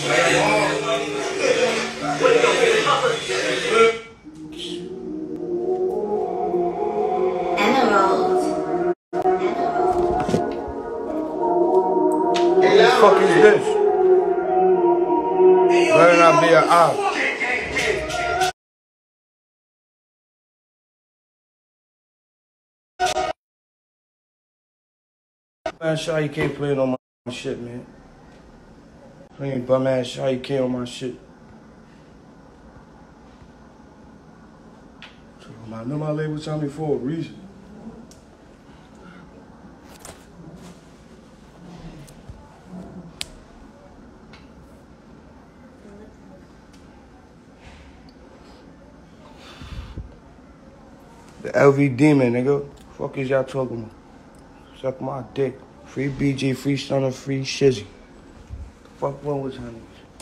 What the fuck is this? Better not be an op. Man, Sha Ek can't play on my shit, man. Playing bum ass Sha Ek on my shit. So, I know my label tell me for a reason. The LV Demon, nigga. Fuck is y'all talking about? Suck my dick. Free BG, free Stunner, free Shizzy. Fuck wrong with y'all niggas?